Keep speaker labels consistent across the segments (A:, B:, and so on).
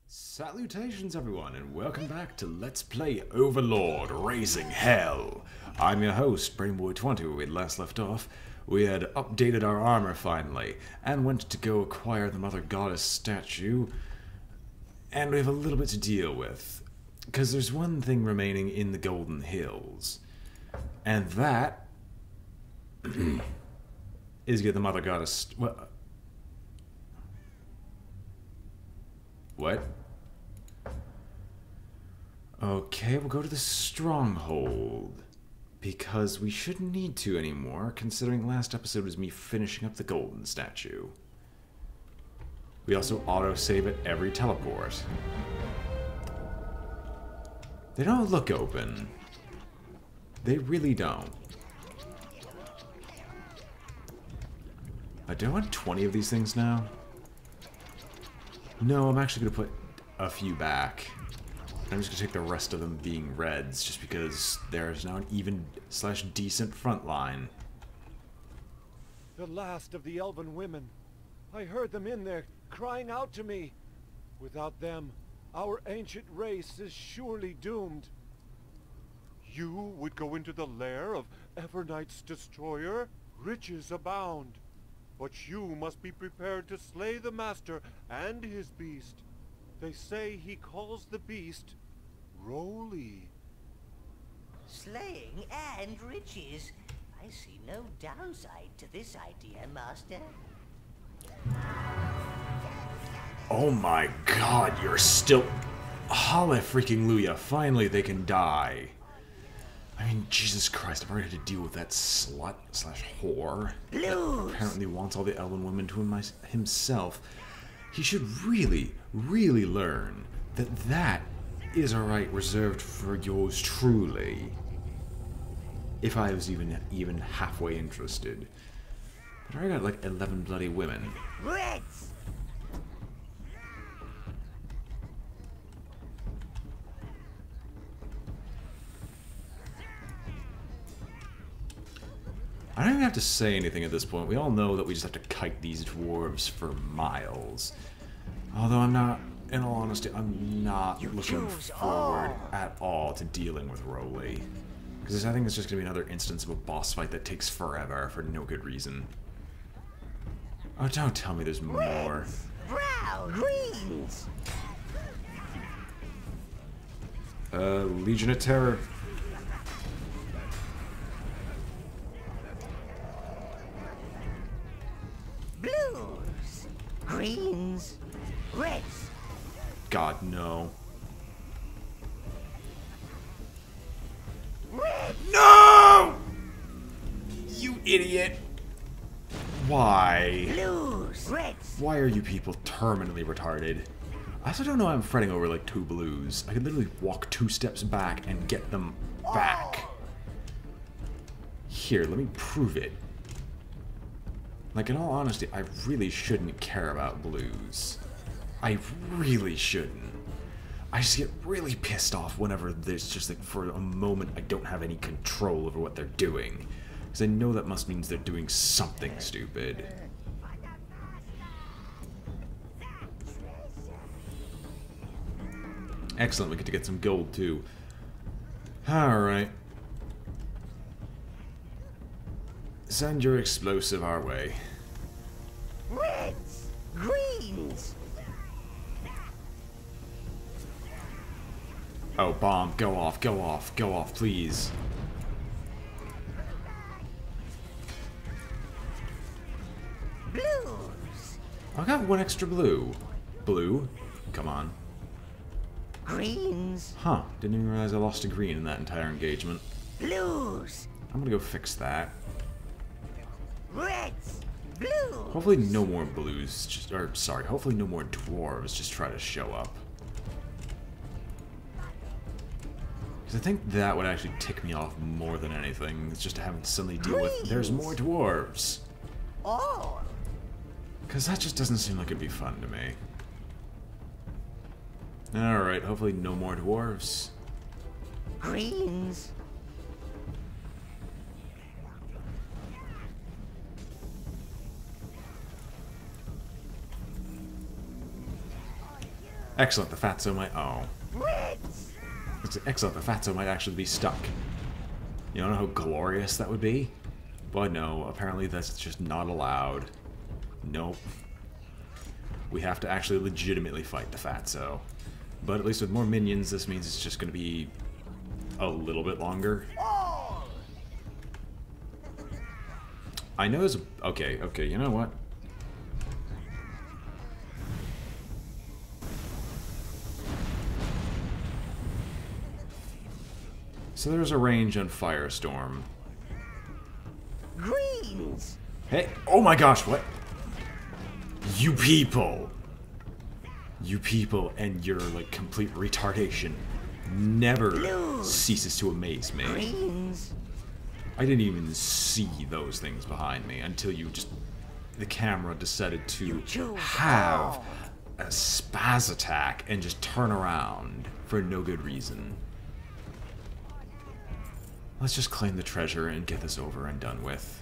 A: Salutations everyone and welcome back to Let's Play Overlord Raising Hell. I'm your host, BrainBoy20. Where we last left off, we had updated our armor finally, and went to go acquire the Mother Goddess statue, and we have a little bit to deal with. Because there's one thing remaining in the Golden Hills, and that is get the Mother Goddess... What? Okay, we'll go to the stronghold. Because we shouldn't need to anymore, considering last episode was me finishing up the golden statue. We also auto-save at every teleport. They don't look open. They really don't. Do I want 20 of these things now? No, I'm actually going to put a few back. I'm just going to take the rest of them being reds, just because there's now an even/decent front line.
B: The last of the elven women. I heard them in there, crying out to me. Without them, our ancient race is surely doomed. You would go into the lair of Evernight's destroyer? Riches abound. But you must be prepared to slay the master and his beast. They say he calls the beast Rollie.
C: Slaying and riches. I see no downside to this idea, Master.
A: Oh my god, you're still... Holla freaking Luya, finally they can die. I mean, Jesus Christ, I've already had to deal with that slut/whore that apparently wants all the elven women to himself. He should really, really learn that that is a right reserved for yours truly. If I was even halfway interested. But I already got like 11 bloody women.
C: Reds!
A: I don't even have to say anything at this point. We all know that we just have to kite these dwarves for miles. Although I'm not, in all honesty, I'm not looking forward at all to dealing with Rollie. Because I think it's just going to be another instance of a boss fight that takes forever for no good reason. Oh, don't tell me there's more.
C: Brown! Greens!
A: Legion of Terror.
C: Blues! Greens! Reds!
A: God, no.
C: Red!
A: No! You idiot! Why?
C: Blues! Reds!
A: Why are you people terminally retarded? I also don't know why I'm fretting over like 2 blues. I could literally walk 2 steps back and get them back. Here, let me prove it. Like, in all honesty, I really shouldn't care about blues. I really shouldn't. I just get really pissed off whenever there's just like, for a moment, I don't have any control over what they're doing. Because I know that must mean they're doing something stupid. Excellent, we get to get some gold too. Alright. Send your explosive our way.
C: Reds! Greens!
A: Oh, bomb, go off, go off, go off, please.
C: Blues!
A: I got 1 extra blue. Blue? Come on.
C: Greens!
A: Huh, didn't even realize I lost a green in that entire engagement.
C: Blues!
A: I'm gonna go fix that.
C: Reds! Blues!
A: Hopefully no more blues, hopefully no more dwarves just try to show up. Because I think that would actually tick me off more than anything, it's just to have to suddenly deal with, there's more dwarves.
C: Oh!
A: Because that just doesn't seem like it'd be fun to me. Alright, hopefully no more dwarves.
C: Greens!
A: Excellent, the fatso might... Oh. Excellent, the fatso might actually be stuck. You don't know how glorious that would be? But no, apparently that's just not allowed. Nope. We have to actually legitimately fight the fatso. But at least with more minions, this means it's just going to be a little bit longer. I know there's a... Okay, you know what? So there's a range on Firestorm.
C: Greens!
A: Hey, oh my gosh, what? You people! You people and your, like, complete retardation never ceases to amaze me.
C: Greens!
A: I didn't even see those things behind me until you just... The camera decided to have a spaz attack and just turn around for no good reason. Let's just claim the treasure and get this over and done with.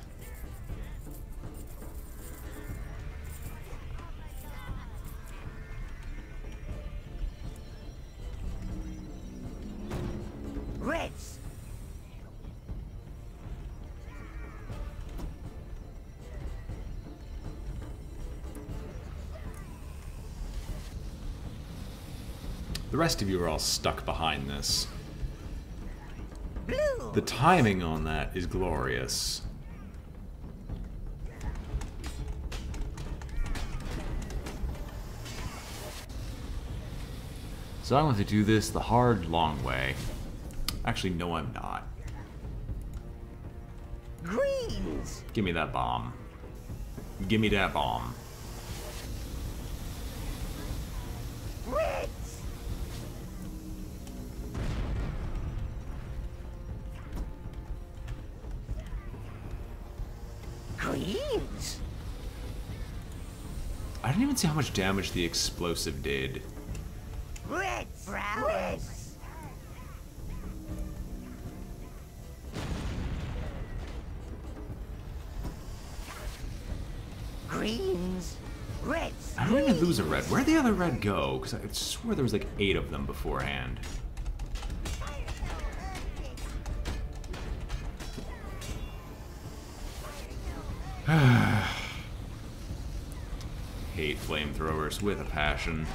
C: Reds!
A: The rest of you are all stuck behind this.
C: Blue!
A: The timing on that is glorious. So I'm going to do this the hard, long way. Actually, no, I'm not.
C: Greens!
A: Give me that bomb. Give me that bomb.
C: Reds! Greens!
A: I didn't even see how much damage the explosive did.
C: Reds! Browns! Greens! Reds!
A: I didn't even lose a red. Where'd the other red go? Because I swore there was like 8 of them beforehand. Hate flamethrowers with a passion.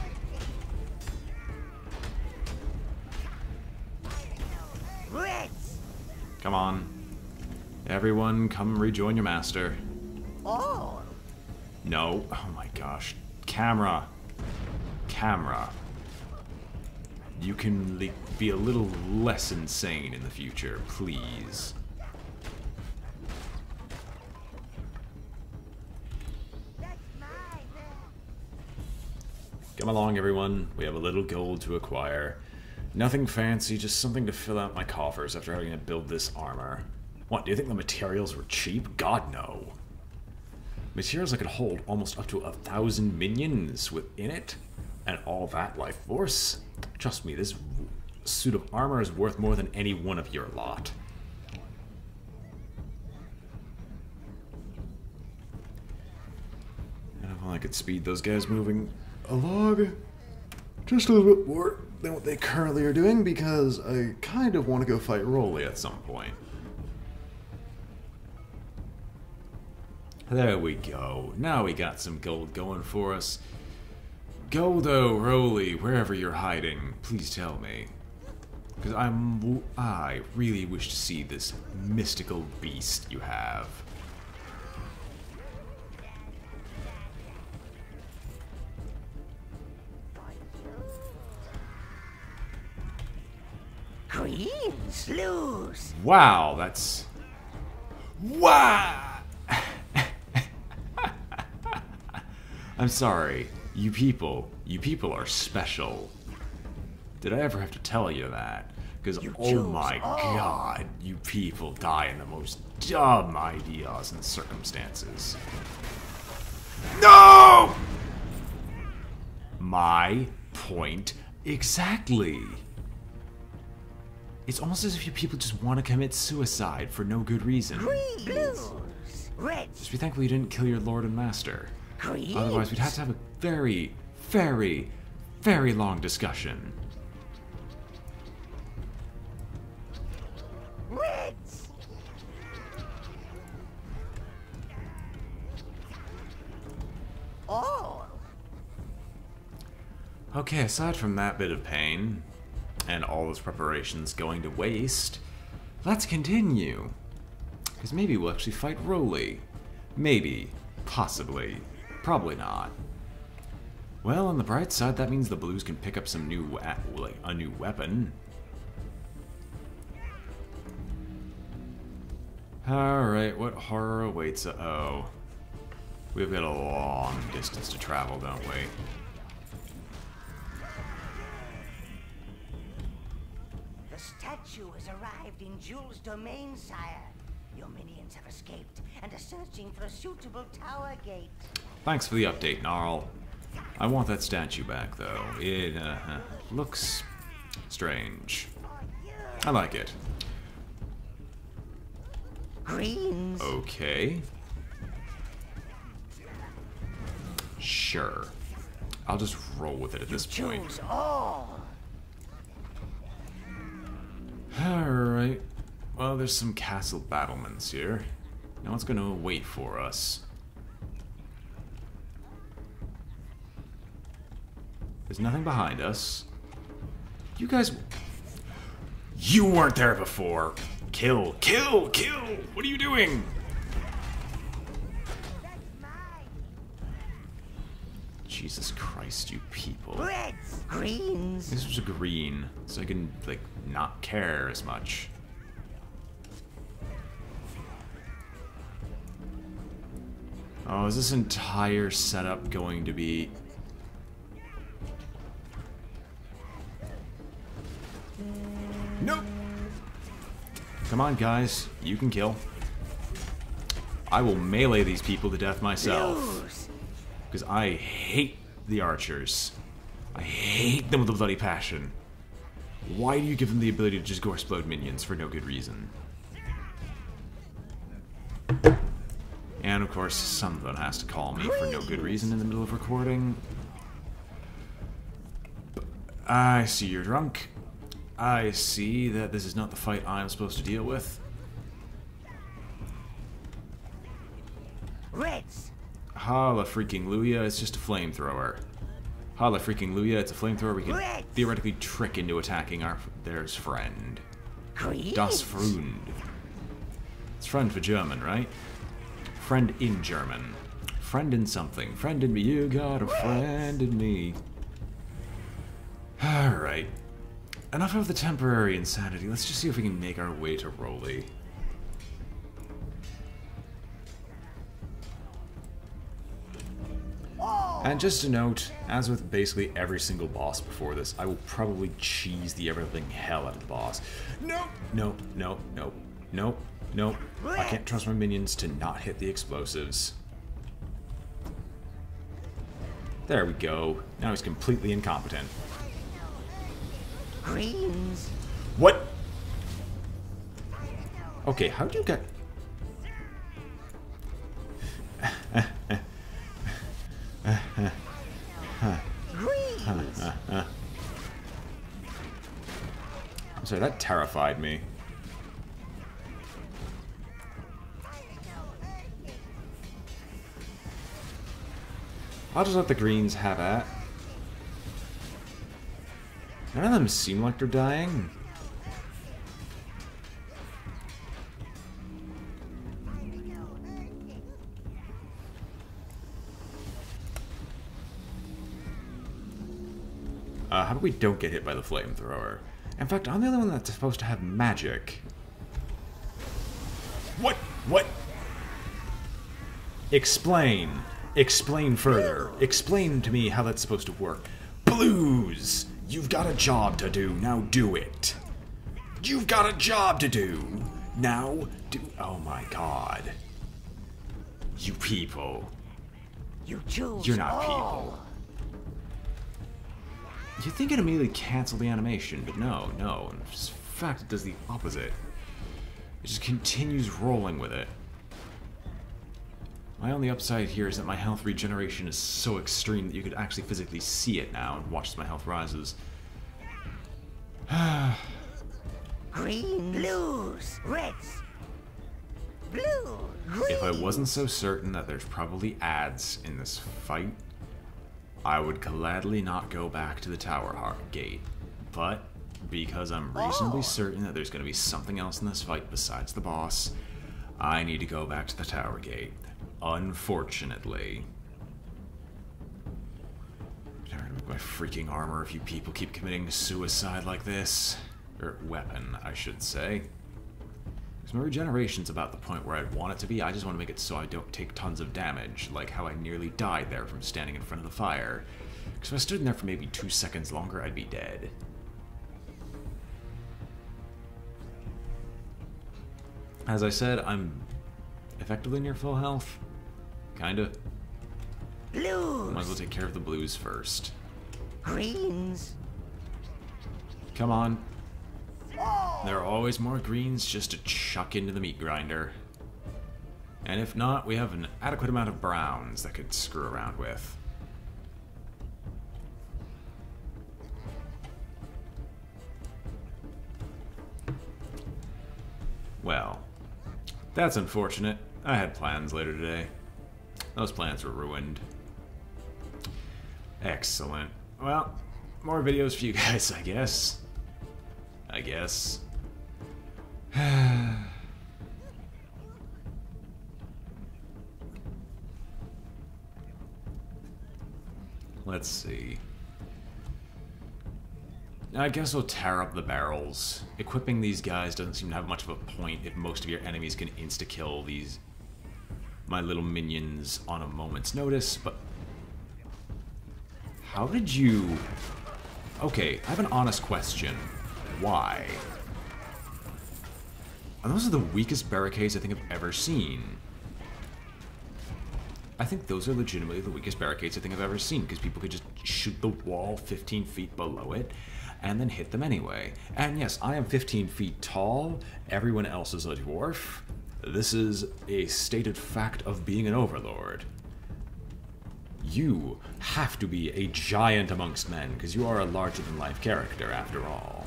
C: Reds!
A: Come on. Everyone, come rejoin your master.
C: All!
A: No. Oh my gosh. Camera. Camera. You can be a little less insane in the future, please. Come along, everyone. We have a little gold to acquire. Nothing fancy, just something to fill out my coffers after having to build this armor. What, do you think the materials were cheap? God, no. Materials that could hold almost up to 1,000 minions within it? And all that life force? Trust me, this suit of armor is worth more than any one of your lot. And if I could speed those guys moving along just a little bit more than what they currently are doing, because I kind of want to go fight Rollie at some point. There we go. Now we got some gold going for us. Goldo, Rollie, wherever you're hiding, please tell me. Because I really wish to see this mystical beast you have.
C: Greens lose!
A: Wow, that's... Wow! I'm sorry. You people are special. Did I ever have to tell you that? Because, oh my god, you people die in the most dumb ideas and circumstances. No! My point exactly. It's almost as if you people just want to commit suicide for no good reason.
C: Greens! Blues! Reds!
A: Just be thankful you didn't kill your lord and master.
C: Greens!
A: Otherwise, we'd have to have a very, very, very long discussion.
C: Reds! Oh!
A: Okay, aside from that bit of pain, and all those preparations going to waste, let's continue. Because maybe we'll actually fight Rollie. Maybe. Possibly. Probably not. Well, on the bright side, that means the blues can pick up some new, a new weapon. Alright, what horror awaits? Uh-oh. We've got a long distance to travel, don't we?
C: The statue has arrived in Jules' domain, sire. Your minions have escaped and are searching for a suitable tower gate.
A: Thanks for the update, Gnarl. I want that statue back, though. It looks strange. I like it.
C: Greens.
A: Okay. Sure. I'll just roll with it at this point.
C: Choose all.
A: Alright. Well, there's some castle battlements here. Now what's gonna wait for us? There's nothing behind us. You guys... You weren't there before! Kill! Kill! Kill! What are you doing? Jesus Christ, you people.
C: Reds. Greens.
A: This was a green, so I can, like, not care as much. Oh, is this entire setup going to be... Nope! Come on, guys. You can kill. I will melee these people to death myself. Because I hate the archers. I hate them with a bloody passion. Why do you give them the ability to just go explode minions for no good reason? And of course, someone has to call me for no good reason in the middle of recording. I see you're drunk. I see that this is not the fight I'm supposed to deal with.
C: Reds.
A: Holla freaking Luya, it's just a flamethrower. Holla freaking Luya, it's a flamethrower we can theoretically trick into attacking there's friend.
C: Greens.
A: Das Freund. It's friend for German, right? Friend in German. Friend in something. Friend in me. You got a friend in me. Alright. Enough of the temporary insanity. Let's just see if we can make our way to Rollie. And just a note, as with basically every single boss before this, I will probably cheese the everything hell out of the boss. Nope, nope, nope, nope, nope, nope. I can't trust my minions to not hit the explosives. There we go. Now he's completely incompetent.
C: Greens.
A: What? Okay, how'd you get...
C: Greens.
A: I'm sorry, that terrified me. I'll just let the greens have at. None of them seem like they're dying. How about we don't get hit by the flamethrower? In fact, I'm the only one that's supposed to have magic. What? What? Explain. Explain further. Explain to me how that's supposed to work. Blues! You've got a job to do. Now do it. You've got a job to do. Now do... Oh my god. You people.
C: You choose.
A: You're not
C: all.
A: people. You'd think it immediately cancel the animation, but no. In fact, it does the opposite. It just continues rolling with it. My only upside here is that my health regeneration is so extreme that you could actually physically see it now and watch as my health rises.
C: Green, blues, reds, blue, green.
A: If I wasn't so certain that there's probably ads in this fight, I would gladly not go back to the tower gate. But because I'm reasonably certain that there's going to be something else in this fight besides the boss, I need to go back to the tower gate. Unfortunately. I'm gonna make my freaking armor if you people keep committing suicide like this. Or weapon, I should say. Because my regeneration's about the point where I'd want it to be. I just want to make it so I don't take tons of damage, like how I nearly died there from standing in front of the fire. Because if I stood in there for maybe 2 seconds longer, I'd be dead. As I said, I'm effectively near full health. Kinda.
C: Blues.
A: Might as well take care of the blues first.
C: Greens.
A: Come on. There are always more greens just to chuck into the meat grinder. And if not, we have an adequate amount of browns that could screw around with. Well, that's unfortunate. I had plans later today. Those plans were ruined. Excellent. Well, more videos for you guys, I guess. Let's see. I guess we'll tear up the barrels. Equipping these guys doesn't seem to have much of a point if most of your enemies can insta-kill these my little minions on a moment's notice, but how did you... Okay, I have an honest question. Why? And those are the weakest barricades I think I've ever seen. I think those are legitimately the weakest barricades I think I've ever seen, because people could just shoot the wall 15 feet below it and then hit them anyway. And yes, I am 15 feet tall, everyone else is a dwarf. This is a stated fact of being an overlord. You have to be a giant amongst men, because you are a larger-than-life character, after all.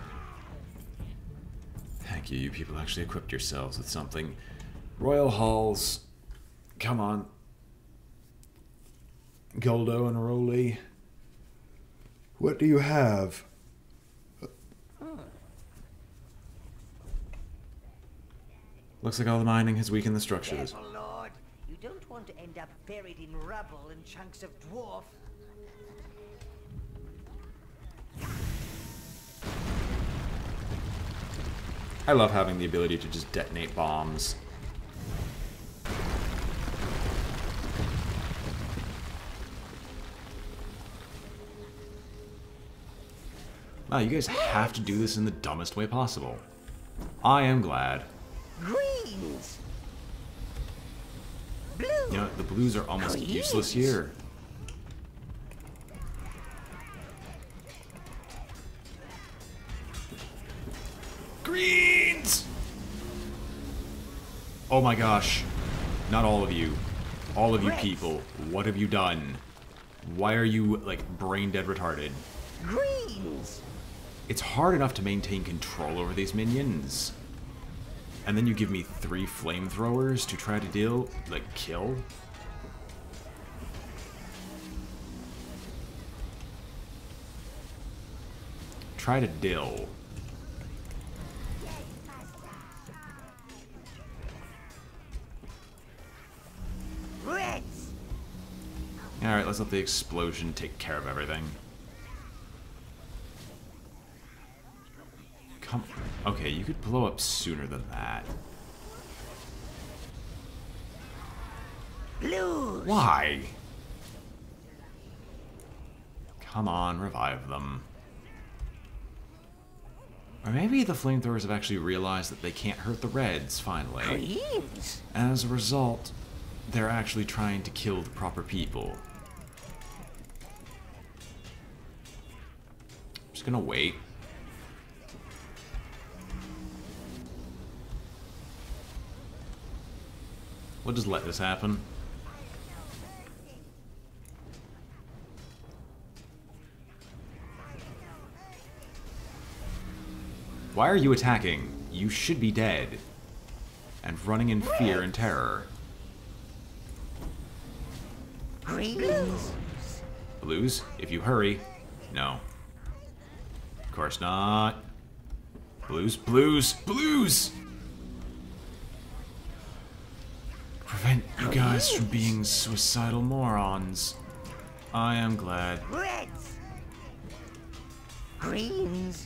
A: Thank you, you people actually equipped yourselves with something. Royal Halls, come on. Goldo and Rollie, what do you have? Looks like all the mining has weakened the structures.
C: Careful, Lord. You don't want to end up buried in rubble and chunks of dwarf.
A: I love having the ability to just detonate bombs. Wow, you guys have to do this in the dumbest way possible. I am glad.
C: Greens. Blue.
A: You know, the blues are almost useless here. Greens! Oh my gosh. Not all of you. All of you people. What have you done? Why are you, like, brain dead retarded?
C: Greens.
A: It's hard enough to maintain control over these minions. And then you give me 3 flamethrowers to try to kill? Try to dill.
C: Reds.
A: Alright, let's let the explosion take care of everything. Come... Okay, you could blow up sooner than that.
C: Blues.
A: Why? Come on, revive them. Or maybe the flamethrowers have actually realized that they can't hurt the reds, finally.
C: Greens.
A: And as a result, they're actually trying to kill the proper people. I'm just gonna wait. We'll just let this happen. Why are you attacking? You should be dead. And running in fear and terror.
C: Greens.
A: Blues, if you hurry. No. Of course not. Blues, blues, blues! Prevent you guys from being suicidal morons. I am glad.
C: Reds. Greens.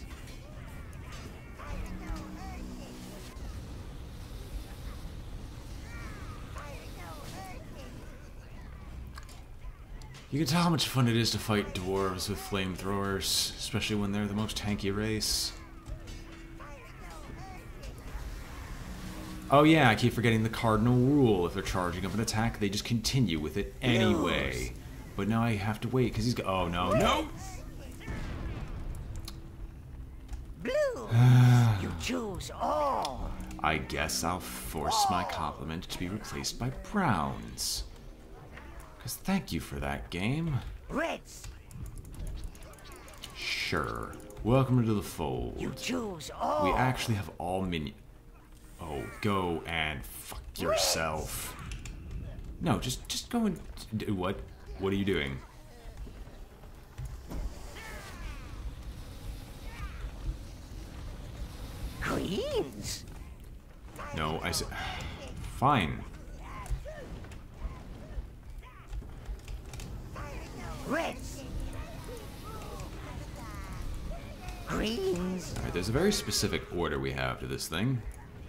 A: You can tell how much fun it is to fight dwarves with flamethrowers, especially when they're the most tanky race. Oh yeah, I keep forgetting the cardinal rule. If they're charging up an attack, they just continue with it anyway. But now I have to wait, because he's oh no, no!
C: Blue. You choose all.
A: I guess I'll force my compliment to be replaced by browns. Because thank you for that, game.
C: Reds.
A: Sure. Welcome to the fold.
C: You choose all.
A: We actually have all minions. Oh, go and fuck yourself. No, just go and do what? What are you doing?
C: Greens.
A: No, I said... Fine.
C: Reds. Greens.
A: Alright, there's a very specific order we have to this thing.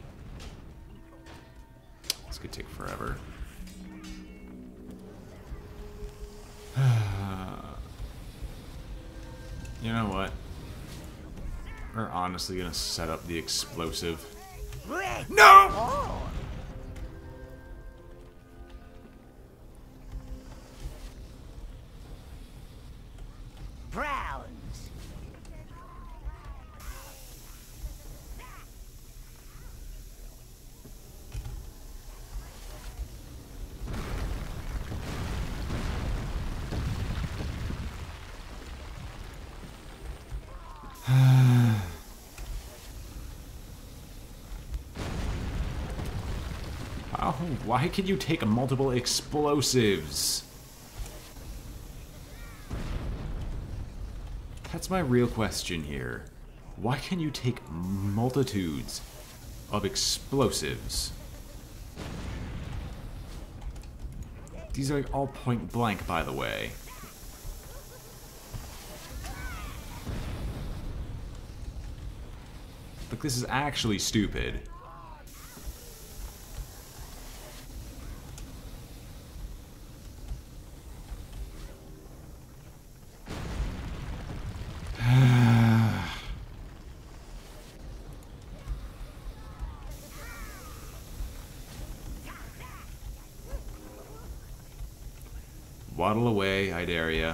A: This could take forever. You know what? We're honestly gonna set up the explosive.
C: Red.
A: No!
C: Oh. Browns.
A: Oh, why can you take multiple explosives? That's my real question here. Why can you take multitudes of explosives? These are all point blank, by the way. Like, this is actually stupid. Waddle away, I dare ya.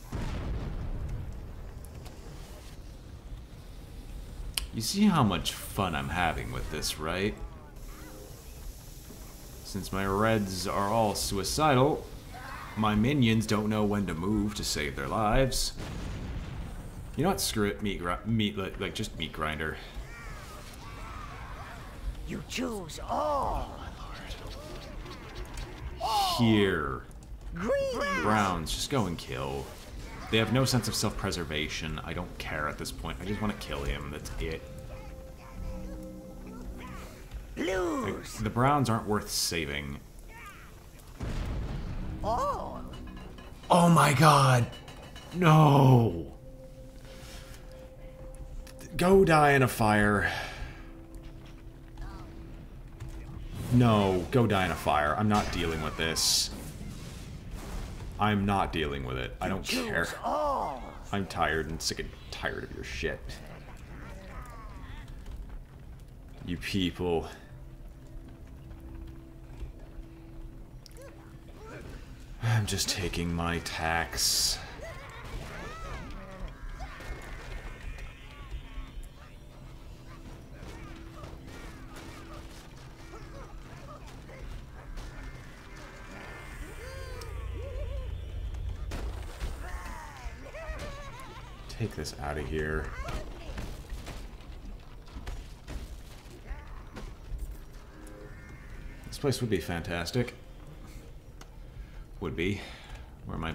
A: You see how much fun I'm having with this, right? Since my reds are all suicidal, my minions don't know when to move to save their lives. You know what? Screw it. Just meat grinder.
C: You choose all.
A: Here.
C: Green.
A: Browns, just go and kill. They have no sense of self-preservation. I don't care at this point. I just want to kill him. That's it.
C: Blues.
A: The Browns aren't worth saving.
C: All.
A: Oh my god! No! Go die in a fire. No, go die in a fire. I'm not dealing with this. I'm not dealing with it. I don't care.
C: All.
A: I'm tired and sick and tired of your shit. You people. I'm just taking my tax. Take this out of here. This place would be fantastic. Would be. Where am I?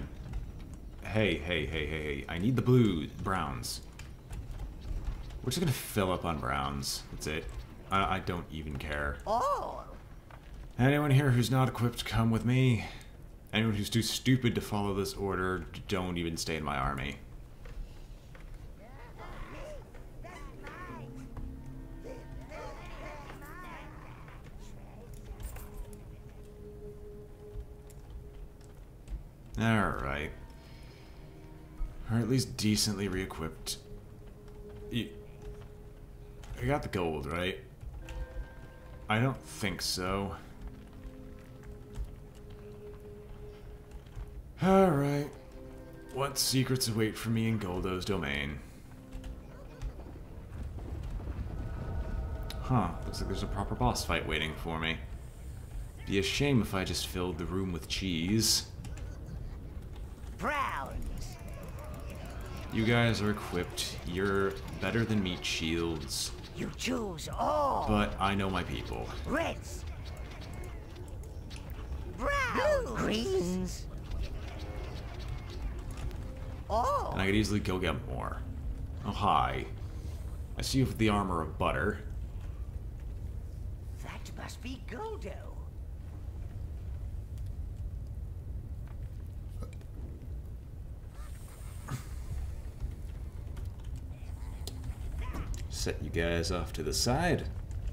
A: Hey. I need the blues, browns. We're just gonna fill up on browns. That's it. I don't even care.
C: Oh!
A: Anyone here who's not equipped, come with me. Anyone who's too stupid to follow this order, don't even stay in my army. Alright. Or at least decently re-equipped. I got the gold, right? I don't think so. Alright. What secrets await for me in Goldo's domain? Huh, looks like there's a proper boss fight waiting for me. Be a shame if I just filled the room with cheese.
C: Browns!
A: You guys are equipped. You're better than meat shields.
C: You choose all!
A: But I know my people.
C: Reds! Browns! Greens! Oh!
A: And I could easily go get more. Oh, hi. I see you with the armor of butter.
C: That must be Goldo.
A: Set you guys off to the side.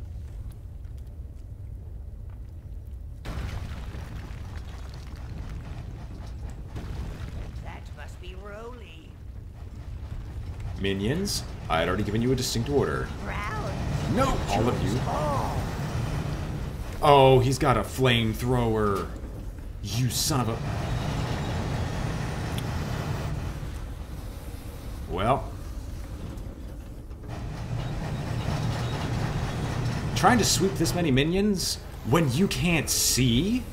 C: That must be Rollie.
A: Minions, I had already given you a distinct order.
C: Browns!
A: No, all of you.
C: All!
A: Oh, he's got a flamethrower. You son of a... Well. Trying to sweep this many minions when you can't see?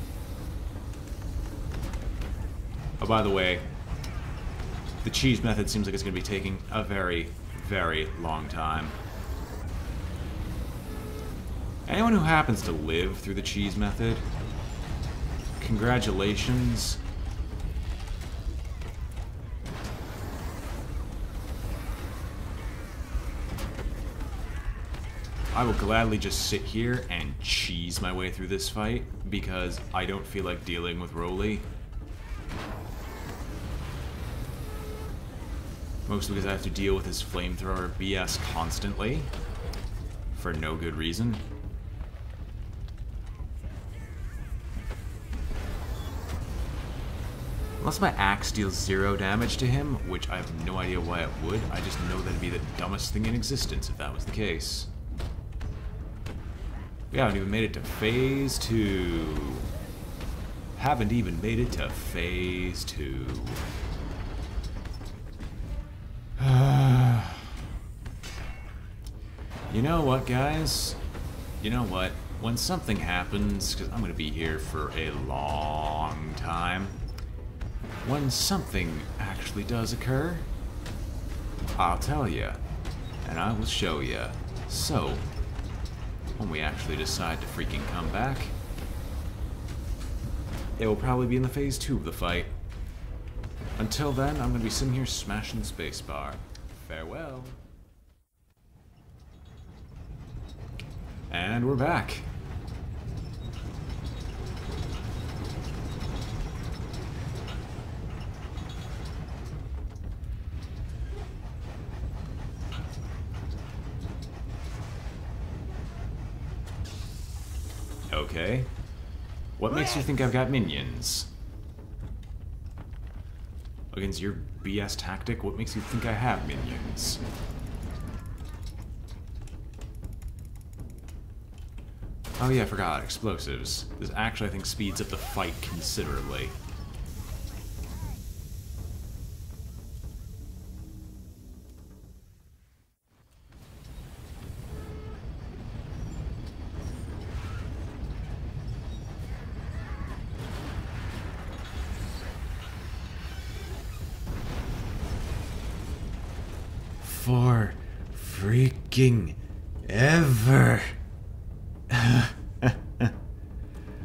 A: Oh, by the way, the cheese method seems like it's going to be taking a very, very long time. Anyone who happens to live through the cheese method, congratulations. I will gladly just sit here and cheese my way through this fight because I don't feel like dealing with Rollie. Mostly because I have to deal with his flamethrower BS constantly for no good reason. Unless my axe deals 0 damage to him, which I have no idea why it would. I just know that'd be the dumbest thing in existence if that was the case. We haven't even made it to phase 2. Haven't even made it to phase 2. You know what, guys? You know what? When something happens, because I'm going to be here for a long time, when something actually does occur, I'll tell you, and I will show you. So, when we actually decide to freaking come back, it will probably be in the phase 2 of the fight. Until then, I'm going to be sitting here smashing the spacebar. Farewell. And we're back. Okay. What makes you think I've got minions? Against your BS tactic, what makes you think I have minions? Oh yeah, I forgot. Explosives. This actually, I think, speeds up the fight considerably. For freaking ever.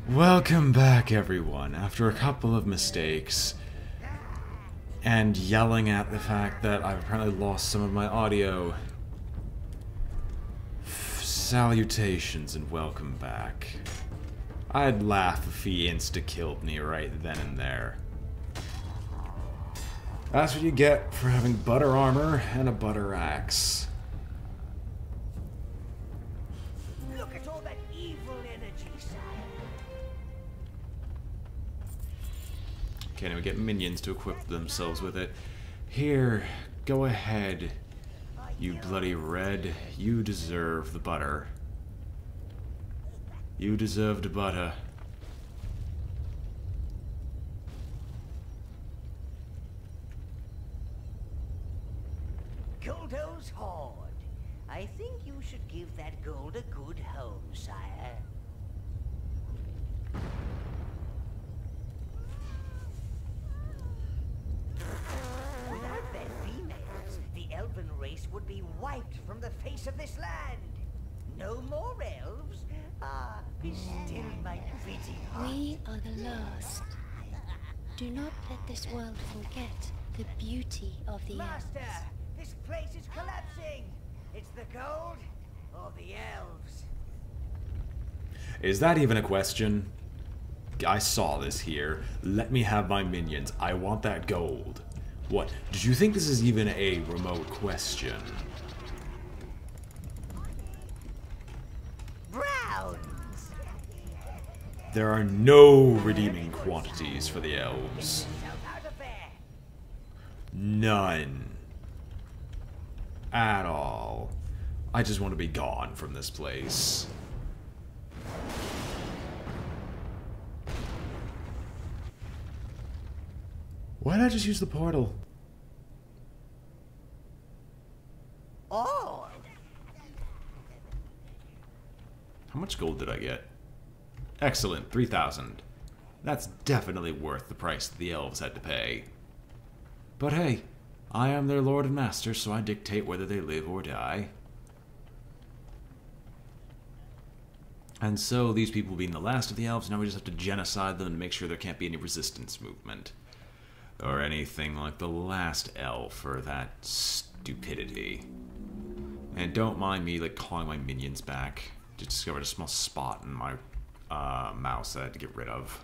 A: Welcome back, everyone. After a couple of mistakes and yelling at the fact that I've apparently lost some of my audio, salutations and welcome back. I'd laugh if he insta-killed me right then and there. That's what you get for having butter armor and a butter axe.
C: Look at all that evil energy, sire.
A: Can't even get minions to equip themselves with it. Here, go ahead, you bloody red. You deserve the butter. You deserve the butter.
C: Goldo's Horde. I think you should give that gold a good home, sire. Without their females, the elven race would be wiped from the face of this land. No more elves? Ah, be still, my pretty heart.
D: We are the last. Do not let this world forget the beauty of the
C: Master,
D: elves.
C: this place is collapsing. It's the gold or the elves.
A: Is that even a question? I saw this here. Let me have my minions. I want that gold. What? Did you think this is even a remote question?
C: Browns.
A: There are no redeeming quantities for the elves.
C: Out of there.
A: None. At all. I just want to be gone from this place. Why not just use the portal?
C: Oh.
A: How much gold did I get? Excellent, 3,000. That's definitely worth the price that the elves had to pay. But hey, I am their lord and master, so I dictate whether they live or die. And so, these people being the last of the elves, now we just have to genocide them and make sure there can't be any resistance movement. Or anything like the last elf or that stupidity. And don't mind me, like, calling my minions back. Just discovered a small spot in my mouse that I had to get rid of.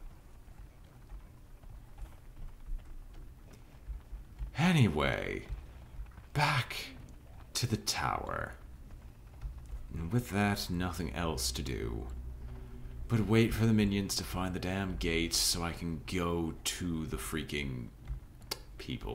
A: Anyway, back to the tower. And with that, nothing else to do but wait for the minions to find the damn gates so I can go to the freaking people.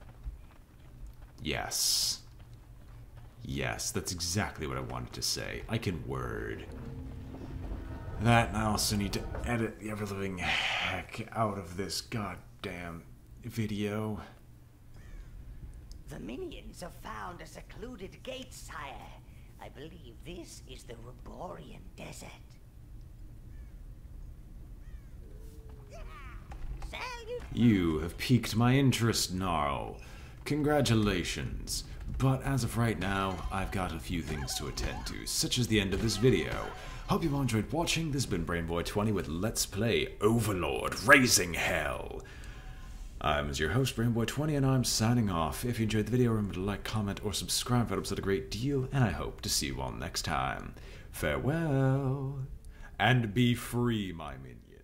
A: Yes. Yes, that's exactly what I wanted to say. I can word. That, and I also need to edit the ever-living heck out of this goddamn video.
C: The minions have found a secluded gate, sire. I believe this is the Reborian Desert.
A: You have piqued my interest, Gnarl. Congratulations. But as of right now, I've got a few things to attend to, such as the end of this video. Hope you've all enjoyed watching. This has been BrainBoy20 with Let's Play Overlord Raising Hell. I'm your host, BrainBoy20, and I'm signing off. If you enjoyed the video, remember to like, comment, or subscribe. That helps out a great deal, and I hope to see you all next time. Farewell, and be free, my minions.